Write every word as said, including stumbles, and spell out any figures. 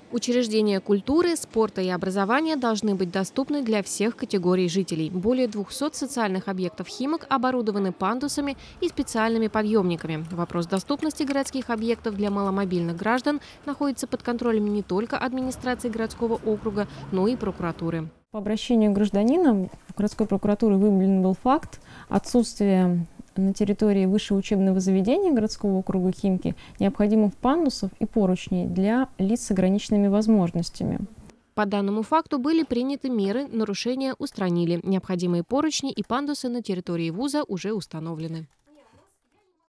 Учреждения культуры, спорта и образования должны быть доступны для всех категорий жителей. Более двухсот социальных объектов Химок оборудованы пандусами и специальными подъемниками. Вопрос доступности городских объектов для маломобильных граждан находится под контролем не только администрации городского округа, но и прокуратуры. По обращению гражданина в городской прокуратуре выявлен был факт отсутствия на территории высшего учебного заведения городского округа Химки необходимых пандусов и поручней для лиц с ограниченными возможностями. По данному факту были приняты меры, нарушения устранили. Необходимые поручни и пандусы на территории вуза уже установлены.